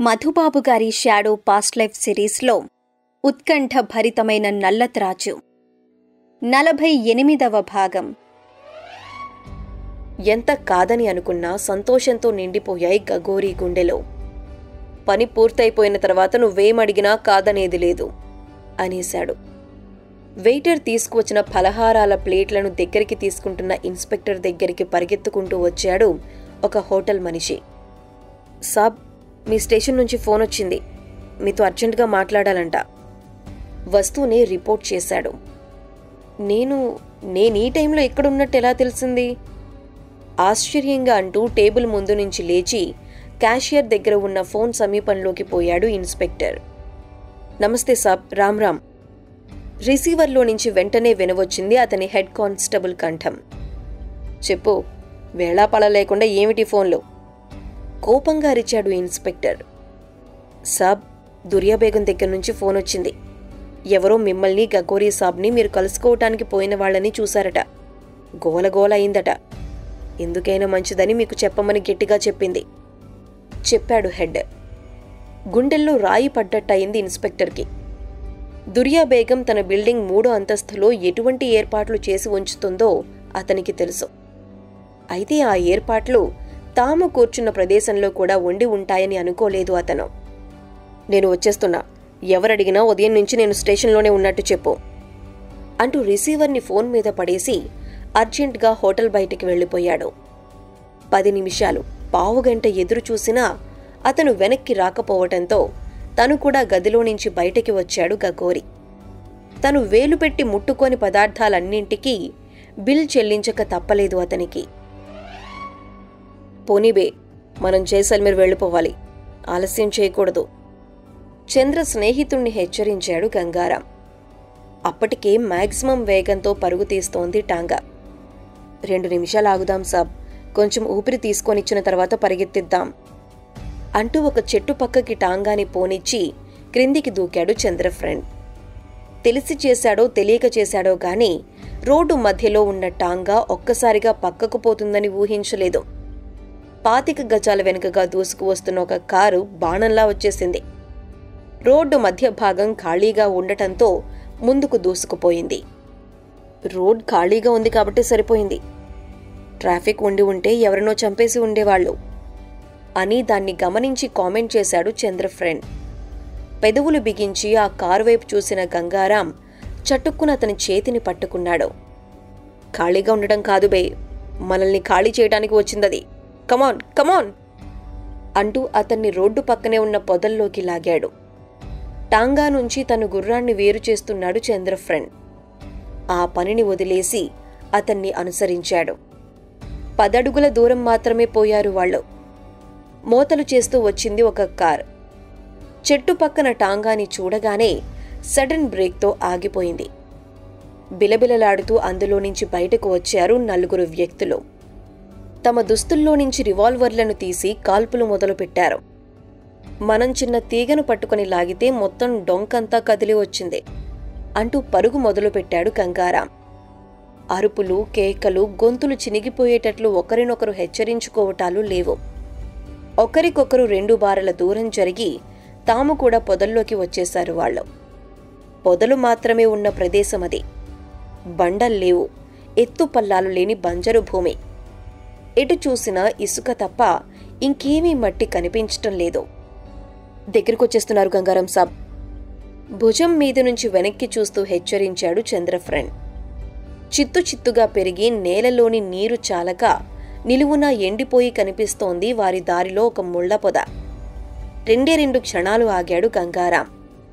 మధుబాబు గారి shadow past life సిరీస్లో ఉత్కంఠ భరితమైన నల్లత్రాచు 48వ భాగం. ఎంత కాదని అనుకున్నా సంతోషంతో నిండిపోయాయి గగోరీ గుండెలో. పని పూర్తయిపోయిన తర్వాత నువ్వేమడిగినా కాదనేది లేదు అనేశాడు. వెయిటర్ తీసుకువచ్చిన ఫలహారాల ప్లేట్లను దగ్గరికి తీసుకుంటున్న ఇన్స్పెక్టర్ దగ్గరికి పరిగెత్తుకుంటూ వచ్చాడు ఒక హోటల్ మనిషి. సాబ్, మీ స్టేషన్ నుంచి ఫోన్ వచ్చింది, మీతో అర్జెంటుగా మాట్లాడాలంట. వస్తూనే రిపోర్ట్ చేశాడు. నేను ఈ టైంలో ఎక్కడున్నట్టు ఎలా తెలిసింది? ఆశ్చర్యంగా అంటూ టేబుల్ ముందు నుంచి లేచి క్యాషియర్ దగ్గర ఉన్న ఫోన్ సమీపంలోకి పోయాడు ఇన్స్పెక్టర్. నమస్తే సాబ్, రామ్ రామ్. రిసీవర్లో నుంచి వెంటనే వినవచ్చింది అతని హెడ్ కానిస్టేబుల్ కంఠం. చెప్పు, వేళాపళ లేకుండా ఏమిటి ఫోన్లో? కోపంగా అరిచాడు ఇన్స్పెక్టర్. సాబ్, దురియా బేగం దగ్గర నుంచి ఫోన్ వచ్చింది. ఎవరో మిమ్మల్ని, గగోరీ సాబ్ని మీరు కలుసుకోవటానికి పోయిన వాళ్ళని చూశారట. గోలగోల అయిందట. ఎందుకైనా మంచిదని మీకు చెప్పమని గట్టిగా చెప్పింది చెప్పాడు హెడ్. గుండెల్లో రాయి పడ్డట్టయింది ఇన్స్పెక్టర్కి. దురియా బేగం తన బిల్డింగ్ 3వ అంతస్తులో ఎటువంటి ఏర్పాట్లు చేసి ఉంచుతుందో అతనికి తెలుసు. అయితే ఆ ఏర్పాట్లు తాము కూర్చున్న ప్రదేశంలో కూడా ఉండి ఉంటాయని అనుకోలేదు అతను. నేను వచ్చేస్తున్నా, ఎవరడిగినా ఉదయం నుంచి నేను స్టేషన్లోనే ఉన్నట్టు చెప్పు అంటూ రిసీవర్ని ఫోన్ మీద పడేసి అర్జెంట్గా హోటల్ బయటికి వెళ్ళిపోయాడు. 10 నిమిషాలు, పావుగంట ఎదురు చూసినా అతను వెనక్కి రాకపోవటంతో తను కూడా గదిలో నుంచి బయటికి వచ్చాడు గగోరీ. తను వేలు పెట్టి ముట్టుకోని పదార్థాలన్నింటికీ బిల్ చెల్లించక తప్పలేదు అతనికి. పోనీబే, మనం జైసల్మేర్ వెళ్ళిపోవాలి, ఆలస్యం చేయకూడదు చంద్ర స్నేహితుణ్ణి హెచ్చరించాడు గంగారాం. అప్పటికే మ్యాక్సిమం వేగంతో పరుగు తీస్తోంది టాంగా. 2 నిమిషాలు ఆగుదాం సాబ్, కొంచెం ఊపిరి తీసుకొనిచ్చిన తర్వాత పరిగెత్తిద్దాం అంటూ ఒక చెట్టు పక్కకి టాంగాని పోనిచ్చి క్రిందికి దూకాడు చంద్ర ఫ్రెండ్. తెలిసి చేశాడో తెలియక చేశాడో గాని రోడ్డు మధ్యలో ఉన్న టాంగా ఒక్కసారిగా పక్కకు పోతుందని ఊహించలేదు. 25 గజాల వెనుకగా దూసుకు వస్తున్న ఒక కారు బాణంలా వచ్చేసింది. రోడ్డు మధ్య భాగం ఖాళీగా ఉండటంతో ముందుకు దూసుకుపోయింది. రోడ్ ఖాళీగా ఉంది కాబట్టి సరిపోయింది, ట్రాఫిక్ ఉండి ఉంటే ఎవరినో చంపేసి ఉండేవాళ్లు అని దాన్ని గమనించి కామెంట్ చేశాడు చంద్ర ఫ్రెండ్. పెదవులు బిగించి ఆ కారు వైపు చూసిన గంగారాం చటుక్కున అతని చేతిని పట్టుకున్నాడు. ఖాళీగా ఉండటం కాదు బే, మనల్ని ఖాళీ చేయడానికి వచ్చిందది, కమాన్ కమాన్ అంటూ అతన్ని రోడ్డు పక్కనే ఉన్న పొదల్లోకి లాగాడు. టాంగా నుంచి తన గుర్రాన్ని వేరు చేస్తున్నాడు చంద్ర ఫ్రెండ్. ఆ పనిని వదిలేసి అతన్ని అనుసరించాడు. 10 అడుగుల దూరం మాత్రమే పోయారు వాళ్ళు. మోతలు చేస్తూ వచ్చింది ఒక కార్. చెట్టు పక్కన టాంగాని చూడగానే సడన్ బ్రేక్తో ఆగిపోయింది. బిలబిలలాడుతూ అందులో నుంచి బయటకు వచ్చారు 4 వ్యక్తులు. తమ దుస్తుల్లో నుంచి రివాల్వర్లను తీసి కాల్పులు మొదలుపెట్టారు. మనం చిన్న తీగను పట్టుకుని లాగితే మొత్తం డొంకంతా కదిలి వచ్చింది అంటూ పరుగు మొదలుపెట్టాడు గంగారాం. అరుపులు, కేకలు, గొంతులు చినిగిపోయేటట్లు ఒకరినొకరు హెచ్చరించుకోవటాలు లేవు. ఒకరికొకరు 2 బారల దూరం జరిగి తాము కూడా పొదల్లోకి వచ్చేశారు వాళ్ళు. పొదలు మాత్రమే ఉన్న ప్రదేశం అది. బండల్లేవు, ఎత్తుపల్లాలు లేని బంజరు భూమి. ఎటు చూసినా ఇసుక తప్ప ఇంకేమీ మట్టి కనిపించటం లేదు. దగ్గరకొచ్చేస్తున్నారు గంగారాం సాబ్, భుజం మీద నుంచి వెనక్కి చూస్తూ హెచ్చరించాడు చంద్ర ఫ్రెండ్. చిత్తు చిత్తుగా పెరిగి నేలలోని నీరు చాలక నిలువునా ఎండిపోయి కనిపిస్తోంది వారి దారిలో ఒక ముళ్ల పొద. 2 క్షణాలు ఆగాడు గంగారాం.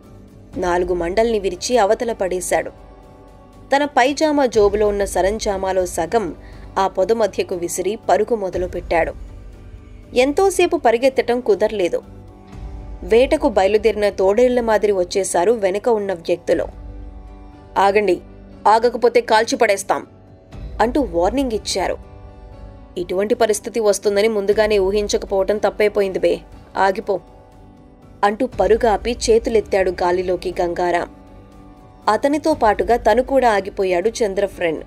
4 మండల్ని విరిచి అవతల పడేశాడు. తన పైజామా జోబులో ఉన్న సరంజామాలో సగం ఆ పొద మధ్యకు విసిరి పరుగు మొదలుపెట్టాడు. ఎంతోసేపు పరిగెత్తటం కుదరలేదు. వేటకు బయలుదేరిన తోడేళ్ల మాదిరి వచ్చేశారు వెనుక ఉన్న వ్యక్తులు. ఆగండి, ఆగకపోతే కాల్చిపడేస్తాం అంటూ వార్నింగ్ ఇచ్చారు. ఇటువంటి పరిస్థితి వస్తుందని ముందుగానే ఊహించకపోవటం తప్పైపోయింది బే, ఆగిపో అంటూ పరుగాపి చేతులెత్తాడు గాలిలోకి గంగారాం. అతనితో పాటుగా తను కూడా ఆగిపోయాడు చంద్ర ఫ్రెండ్.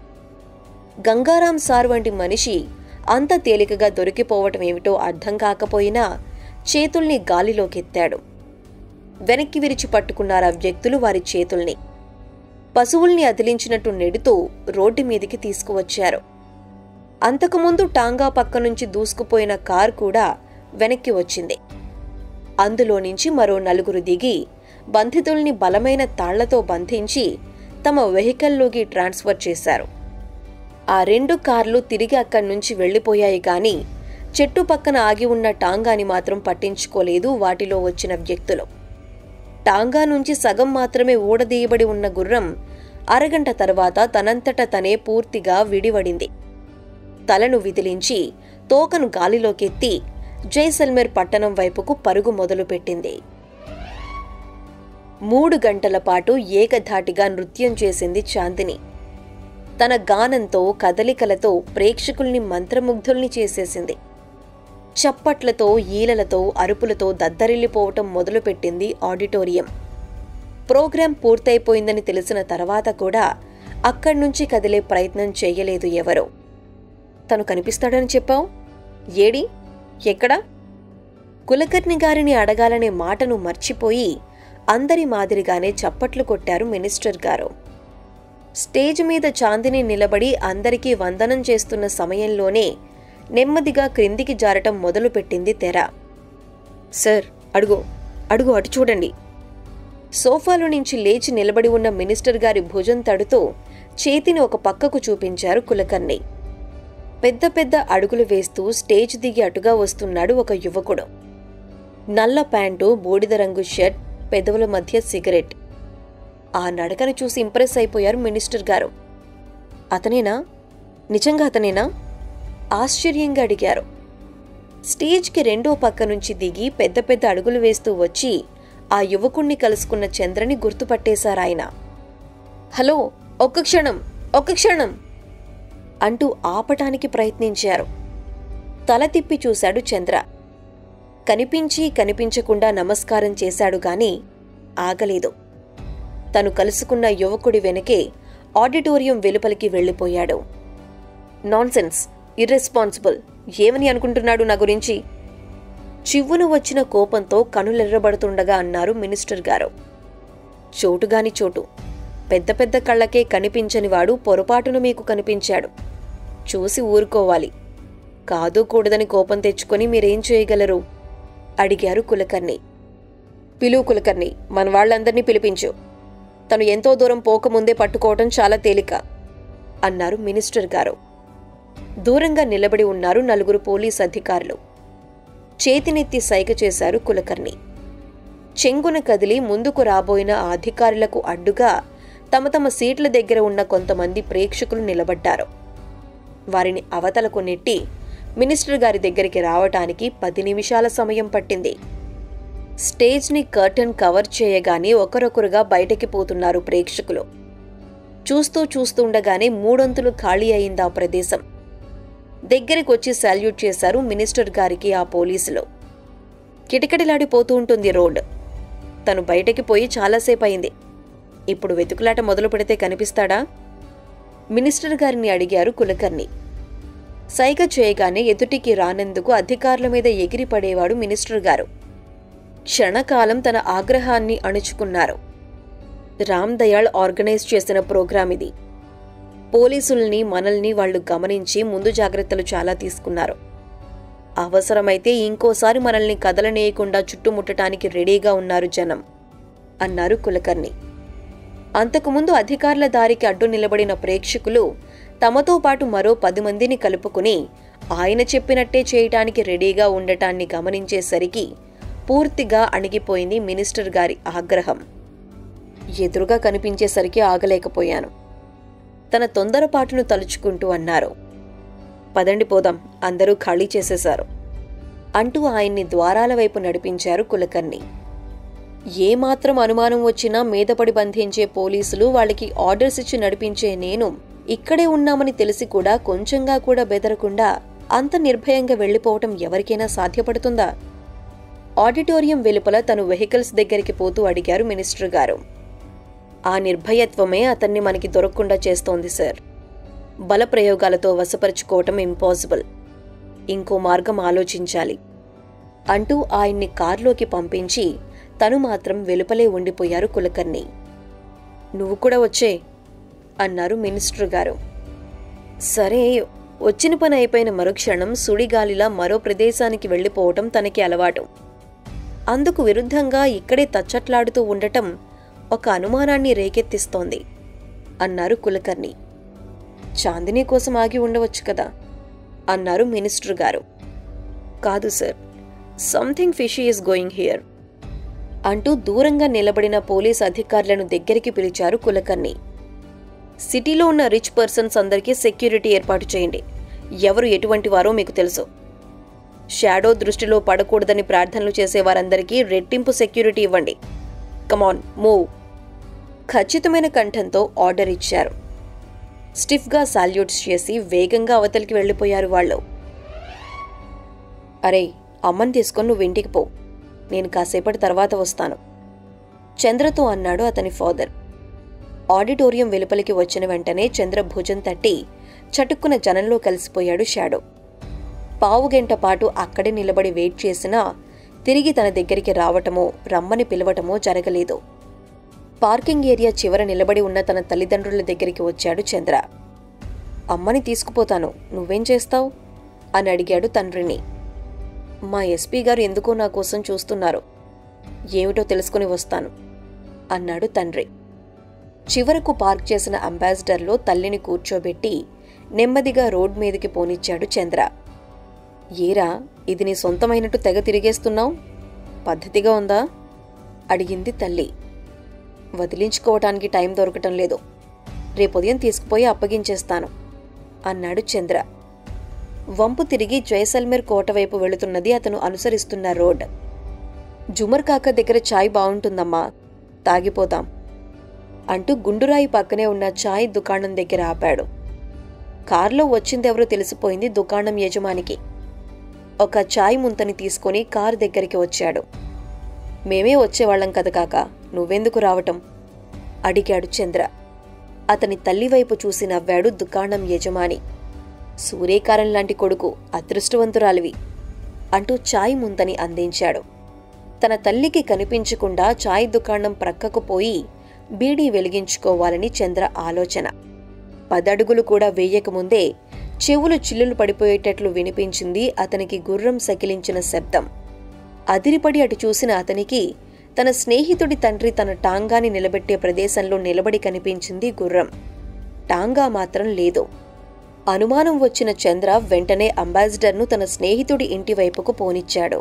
గంగారాం సార్ వంటి మనిషి అంత తేలికగా దొరికిపోవటమేమిటో అర్థం కాకపోయినా చేతుల్ని గాలిలోకెత్తాడు. వెనక్కి విరిచి పట్టుకున్నారా వ్యక్తులు వారి చేతుల్ని. పశువుల్ని అదిలించినట్టు నెడుతూ రోడ్డు మీదికి తీసుకువచ్చారు. అంతకుముందు టాంగా పక్క నుంచి దూసుకుపోయిన కారు కూడా వెనక్కి వచ్చింది. అందులో నుంచి మరో 4 దిగి బంధితుల్ని బలమైన తాళ్లతో బంధించి తమ వెహికల్లోకి ట్రాన్స్ఫర్ చేశారు. ఆ 2 కార్లు తిరిగి అక్కడి నుంచి వెళ్లిపోయాయి గాని చెట్టు పక్కన ఆగి ఉన్న టాంగాని మాత్రం పట్టించుకోలేదు వాటిలో వచ్చిన వ్యక్తులు. టాంగా నుంచి సగం మాత్రమే ఊడదీయబడి ఉన్న గుర్రం అరగంట తర్వాత తనంతట తనే పూర్తిగా విడివడింది. తలను విదిలించి తోకను గాలిలోకెత్తి జైసల్మేర్ పట్టణం వైపుకు పరుగు మొదలుపెట్టింది. 3 గంటల పాటు ఏకధాటిగా నృత్యం చేసింది చాందిని. తన గానంతో కదలికలతో ప్రేక్షకుల్ని మంత్రముగ్ధుల్ని చేసేసింది. చప్పట్లతో ఈలలతో అరుపులతో దద్దరిల్లిపోవటం మొదలుపెట్టింది ఆడిటోరియం. ప్రోగ్రాం పూర్తయిపోయిందని తెలిసిన తర్వాత కూడా అక్కడ్నుంచి కదిలే ప్రయత్నం చెయ్యలేదు ఎవరో. తను కనిపిస్తాడని చెప్పావు, ఏడి, ఎక్కడా? కులకర్ణి గారిని అడగాలనే మాటను మర్చిపోయి అందరి మాదిరిగానే చప్పట్లు కొట్టారు మినిస్టర్ గారు. స్టేజ్ మీద చాందిని నిలబడి అందరికీ వందనం చేస్తున్న సమయంలోనే నెమ్మదిగా క్రిందికి జారటం మొదలుపెట్టింది తెర. సార్, అడుగో అడుగు, అటు చూడండి. సోఫాలో నుంచి లేచి నిలబడి ఉన్న మినిస్టర్ గారి భుజం తడుతూ చేతిని ఒక పక్కకు చూపించారు కులకర్ణి. పెద్ద పెద్ద అడుగులు వేస్తూ స్టేజ్ దిగి అటుగా వస్తున్నాడు ఒక యువకుడు. నల్ల ప్యాంటు, బూడిద రంగు షర్ట్, పెదవుల మధ్య సిగరెట్. ఆ నడకను చూసి ఇంప్రెస్ అయిపోయారు మినిస్టర్ గారు. అతనేనా? నిజంగా అతనేనా? ఆశ్చర్యంగా అడిగారు. స్టేజ్కి 2వ పక్క నుంచి దిగి పెద్ద పెద్ద అడుగులు వేస్తూ వచ్చి ఆ యువకుణ్ణి కలుసుకున్న చంద్రని గుర్తుపట్టేశారాయన. హలో, ఒక్క క్షణం అంటూ ఆపటానికి ప్రయత్నించారు. తల తిప్పి చూశాడు చంద్ర. కనిపించి కనిపించకుండా నమస్కారం చేశాడు గాని ఆగలేదు. తను కలుసుకున్న యువకుడి వెనకే ఆడిటోరియం వెలుపలికి వెళ్లిపోయాడు. నాన్సెన్స్, ఇర్రెస్పాన్సిబుల్, ఏమని అనుకుంటున్నాడు నా గురించి? చివ్వును వచ్చిన కోపంతో కనులెర్రబడుతుండగా అన్నారు మినిస్టర్ గారు. చోటుగాని చోటు, పెద్ద పెద్ద కళ్ళకే కనిపించనివాడు పొరపాటును మీకు కనిపించాడు. చూసి ఊరుకోవాలి. కాదు కూడదని కోపం తెచ్చుకొని మీరేం చేయగలరు? అడిగారు కులకర్ణి. పిలువు కులకర్ణి, మన వాళ్ళందర్నీ పిలిపించు. తను ఎంతో దూరం పోకముందే పట్టుకోవటం చాలా తేలిక అన్నారు మినిస్టర్ గారు. దూరంగా నిలబడి ఉన్నారు 4 పోలీస్ అధికారులు. చేతినెత్తి సైగ చేశారు కులకర్ణి. చెంగున కదిలి ముందుకు రాబోయిన ఆ అధికారులకు అడ్డుగా తమ తమ సీట్ల దగ్గర ఉన్న కొంతమంది ప్రేక్షకులు నిలబడ్డారు. వారిని అవతలకు నెట్టి మినిస్టర్ గారి దగ్గరికి రావటానికి 10 నిమిషాల సమయం పట్టింది. స్టేజ్ని కర్టన్ కవర్ చేయగానే ఒకరొకరుగా బయటకి పోతున్నారు ప్రేక్షకులు. చూస్తుండగానే 3 అంతులు ఖాళీ అయిందా ప్రదేశం. దగ్గరికొచ్చి సాల్యూట్ చేశారు మినిస్టర్ గారికి ఆ పోలీసులు. కిటకిటలాడిపోతూ ఉంటుంది రోడ్. తను బయటకి పోయి చాలాసేపు అయింది. ఇప్పుడు వెతుకులాట మొదలు పెడితే కనిపిస్తాడా? మినిస్టర్ గారిని అడిగారు కులకర్ణి. సైగ చేయగానే ఎదుటికి రానందుకు అధికారుల మీద ఎగిరిపడేవాడు మినిస్టర్ గారు. క్షణకాలం తన ఆగ్రహాన్ని అణుచుకున్నారు. రామ్ దయాళ్ ఆర్గనైజ్ చేసిన ప్రోగ్రాం ఇది. పోలీసుల్ని మనల్ని వాళ్లు గమనించి ముందు జాగ్రత్తలు చాలా తీసుకున్నారు. అవసరమైతే ఇంకోసారి మనల్ని కదలనేయకుండా చుట్టుముట్టడానికి రెడీగా ఉన్నారు జనం అన్నారు కులకర్ణి. అంతకుముందు అధికారుల దారికి అడ్డు నిలబడిన ప్రేక్షకులు తమతో పాటు మరో 10 మందిని కలుపుకుని ఆయన చెప్పినట్టే చేయటానికి రెడీగా ఉండటాన్ని గమనించేసరికి పూర్తిగా అణిగిపోయింది మినిస్టర్ గారి ఆగ్రహం. ఎదురుగా కనిపించేసరికి ఆగలేకపోయాను. తన తొందరపాటును తలుచుకుంటూ అన్నారు. పదండి పోదాం, అందరూ ఖాళీ చేసేశారు అంటూ ఆయన్ని ద్వారాల వైపు నడిపించారు కులకర్ణి. ఏమాత్రం అనుమానం వచ్చినా మీదపడి బంధించే పోలీసులు వాళ్ళకి ఆర్డర్స్ ఇచ్చి నడిపించే నేను ఇక్కడే ఉన్నామని తెలిసి కూడా కొంచెంగా కూడా బెదరకుండా అంత నిర్భయంగా వెళ్లిపోవటం ఎవరికైనా సాధ్యపడుతుందా? ఆడిటోరియం వెలుపల తను వెహికల్స్ దగ్గరికి పోతూ అడిగారు మినిస్టర్ గారు. ఆ నిర్భయత్వమే అతన్ని మనకి దొరకకుండా చేస్తోంది సార్. బలప్రయోగాలతో వశపరుచుకోవటం ఇంపాసిబుల్. ఇంకో మార్గం ఆలోచించాలి. అంటూ ఆయన్ని కార్లోకి పంపించి తను మాత్రం వెలుపలే ఉండిపోయారు కులకర్ణి. నువ్వు కూడా వచ్చే అన్నారు మినిస్టర్ గారు. సరే, వచ్చిన పని అయిపోయిన మరుక్షణం సుడిగాలిలా మరో ప్రదేశానికి వెళ్లిపోవటం తనకి అలవాటు. అందుకు విరుద్ధంగా ఇక్కడే తచ్చట్లాడుతూ ఉండటం ఒక అనుమానాన్ని రేకెత్తిస్తోంది అన్నారు కులకర్ణి. చాందిని కోసం ఆగి ఉండవచ్చు కదా అన్నారు మినిస్టర్ గారు. కాదు sir, something fishy is going here అంటూ దూరంగా నిలబడిన పోలీస్ అధికారులను దగ్గరికి పిలిచారు కులకర్ణి. సిటీలో ఉన్న రిచ్ పర్సన్స్ అందరికీ సెక్యూరిటీ ఏర్పాటు చేయండి. ఎవరు ఎటువంటి వారో మీకు తెలుసు. షాడో దృష్టిలో పడకూడదని ప్రార్థనలు చేసేవారందరికీ రెట్టింపు సెక్యూరిటీ ఇవ్వండి. Come on, move. ఖచ్చితమైన కంఠంతో ఆర్డర్ ఇచ్చారు. స్టిఫ్గా సాల్యూట్స్ చేసి వేగంగా అవతలికి వెళ్లిపోయారు వాళ్ళు. అరే, అమ్మని తీసుకొని నువ్వు ఇంటికి పో, నేను కాసేపటి తర్వాత వస్తాను చంద్రతో అన్నాడు అతని ఫాదర్. ఆడిటోరియం వెలుపలికి వచ్చిన వెంటనే చంద్ర భుజం తట్టి చటుక్కున జనంలో కలిసిపోయాడు షాడో. పావుగంట పాటు అక్కడే నిలబడి వెయిట్ చేసినా తిరిగి తన దగ్గరికి రావటమో రమ్మని పిలవటమో జరగలేదు. పార్కింగ్ ఏరియా చివర నిలబడి ఉన్న తన తల్లిదండ్రుల దగ్గరికి వచ్చాడు చంద్ర. అమ్మని తీసుకుపోతాను, నువ్వేం చేస్తావు అని అడిగాడు తండ్రిని. మా ఎస్పీ గారు ఎందుకో నా కోసం చూస్తున్నారు, ఏమిటో తెలుసుకుని వస్తాను అన్నాడు తండ్రి. చివరకు పార్క్ చేసిన అంబాసిడర్లో తల్లిని కూర్చోబెట్టి నెమ్మదిగా రోడ్ మీదకి పోనిచ్చాడు చంద్ర. ఏరా, ఇది నీ సొంతమైనట్టు తెగ తిరిగేస్తున్నావు, పద్ధతిగా ఉందా అడిగింది తల్లి. వదిలించుకోవటానికి టైం దొరకటం లేదు, రేపుదయం తీసుకుపోయి అప్పగించేస్తాను అన్నాడు చంద్ర. వంపు తిరిగి జైసల్మేర్ కోట వైపు వెళుతున్నది అతను అనుసరిస్తున్న రోడ్. జుమర్ కాక దగ్గర చాయ్ బావుంటుందమ్మా, తాగిపోతాం అంటూ గుండురాయి పక్కనే ఉన్న చాయ్ దుకాణం దగ్గర ఆపాడు. కారులో వచ్చిందెవరో తెలిసిపోయింది దుకాణం యజమానికి. ఒక చాయ్ ముంతని తీసుకుని కారు దగ్గరికి వచ్చాడు. మేమే వచ్చేవాళ్లం కదా కాక, నువ్వెందుకు రావటం అడిగాడు చంద్ర. అతని తల్లివైపు చూసి నవ్వాడు దుకాణం యజమాని. సూర్యకారం లాంటి కొడుకు, అదృష్టవంతురాలివి అంటూ చాయ్ ముంతని అందించాడు. తన తల్లికి కనిపించకుండా చాయ్ దుకాణం ప్రక్కకు పోయి బీడీ వెలిగించుకోవాలని చంద్ర ఆలోచన. 10 అడుగులు కూడా వేయకముందే చెవులు చిల్లులు పడిపోయేటట్లు వినిపించింది అతనికి గుర్రం సకిలించిన శబ్దం. అదిరిపడి అటు చూసిన అతనికి తన స్నేహితుడి తండ్రి తన టాంగాని నిలబెట్టే ప్రదేశంలో నిలబడి కనిపించింది గుర్రం. టాంగా మాత్రం లేదు. అనుమానం వచ్చిన చంద్ర వెంటనే అంబాసిడర్ను తన స్నేహితుడి ఇంటి వైపుకు పోనిచ్చాడు.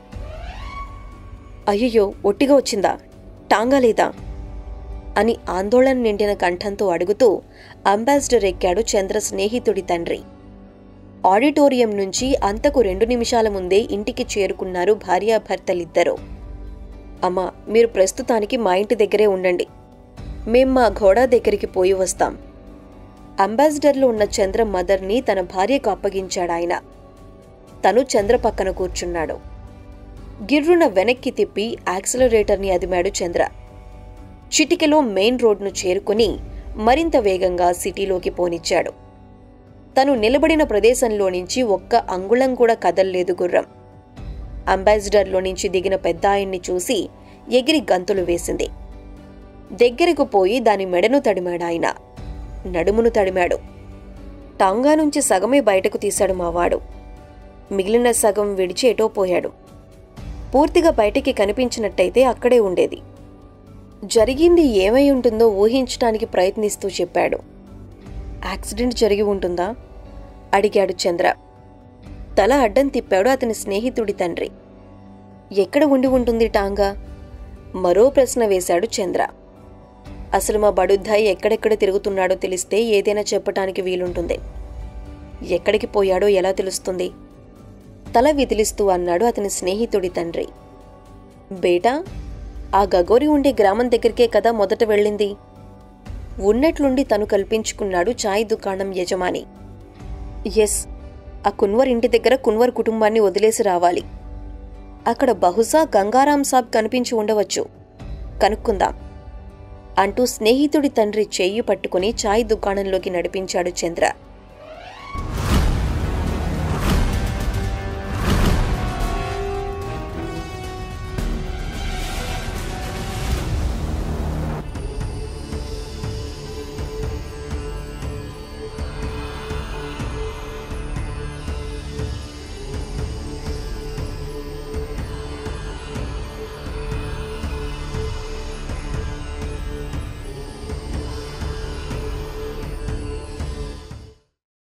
అయ్యయ్యో, ఒట్టిగా వచ్చిందా, టాంగా లేదా అని ఆందోళన నిండిన కంఠంతో అడుగుతూ అంబాసిడర్ ఎక్కాడు చంద్ర స్నేహితుడి తండ్రి. ఆడిటోరియం నుంచి అంతకు 2 నిమిషాల ముందే ఇంటికి చేరుకున్నారు భార్యాభర్తలిద్దరూ. అమ్మా, మీరు ప్రస్తుతానికి మా ఇంటి దగ్గరే ఉండండి, మేం మా ఘోడా దగ్గరికి పోయి వస్తాం. అంబాసిడర్లో ఉన్న చంద్ర మదర్ని తన భార్యకు అప్పగించాడాయన. తను చంద్ర పక్కన కూర్చున్నాడు. గిర్రున వెనక్కి తిప్పి యాక్సిలరేటర్ని అదిమాడు చంద్ర. చిటికెలో మెయిన్ రోడ్ను చేరుకుని మరింత వేగంగా సిటీలోకి పోనిచ్చాడు. తను నిలబడిన ప్రదేశంలో నుంచి ఒక్క అంగుళం కూడా కదల్లేదు గుర్రం. అంబాసిడర్లో నుంచి దిగిన పెద్ద ఆయన్ని చూసి ఎగిరి గంతులు వేసింది. దగ్గరకు పోయి దాని మెడను తడిమాడాయన, నడుమును తడిమాడు. టాంగా నుంచి సగమే బయటకు తీశాడు మావాడు, మిగిలిన సగం విడిచి ఎటో పోయాడు. పూర్తిగా బయటికి కనిపించినట్టయితే అక్కడే ఉండేది. జరిగింది ఏమై ఉంటుందో ఊహించటానికి ప్రయత్నిస్తూ చెప్పాడు. యాక్సిడెంట్ జరిగి ఉంటుందా అడిగాడు చంద్ర. తల అడ్డం తిప్పాడు అతని స్నేహితుడి తండ్రి. ఎక్కడ ఉండి ఉంటుంది టాంగా మరో ప్రశ్న వేశాడు చంద్ర. అసలు మా బడుద్దాయి ఎక్కడెక్కడ తిరుగుతున్నాడో తెలిస్తే ఏదైనా చెప్పటానికి వీలుంటుంది, ఎక్కడికి పోయాడో ఎలా తెలుస్తుంది తల విదిలిస్తూ అన్నాడు అతని స్నేహితుడి తండ్రి. బేటా, ఆ గగోరి ఉండే గ్రామం దగ్గరికే కదా మొదట వెళ్ళింది ఉన్నట్లుండి తను కల్పించుకున్నాడు చాయ్ దుకాణం యజమాని. ఎస్, ఆ కున్వర్ ఇంటి దగ్గర కున్వర్ కుటుంబాన్ని వదిలేసి రావాలి. అక్కడ బహుశా గంగారాం సాబ్ కనిపించి ఉండవచ్చు, కనుక్కుందాం అంటూ స్నేహితుడి తండ్రి చెయ్యి పట్టుకుని చాయ్ దుకాణంలోకి నడిపించాడు చంద్ర.